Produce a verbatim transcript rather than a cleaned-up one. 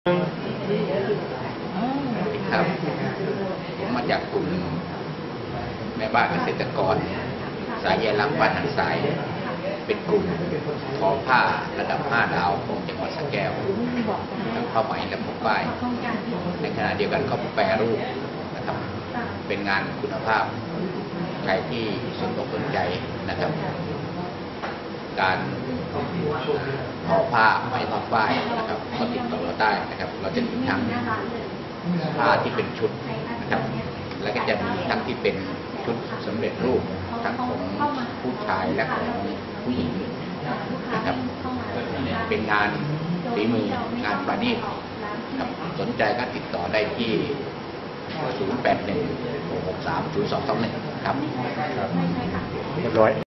ครับผมมาจากกลุ่มแม่บ้านเกษตรกรสายใยรักบ้านหันสายเป็นกลุ่มทอผ้าระดับห้าดาวของจังหวัดสระแก้วทั้งผ้าไหมและผ้าฝ้ายในขณะเดียวกันก็แปรรูปนะครับเป็นงานคุณภาพใครที่สนอกสนใจนะครับการทอผ้าไหมทอฝ้ายนะครับก็ติดต่อเราได้นะครับเราจะมีทั้งผ้าที่เป็นชุดนะครับและก็จะมีทั้งที่เป็นชุดสำเร็จรูปทั้งของผู้ชายและของผู้หญิงนะครับเป็นงานฝีมืองานประณีตครับสนใจก็ติดต่อได้ที่ศูนย์ แปด หนึ่ง หก หก สาม ศูนย์ สอง สอง หนึ่งครับเรียบร้อย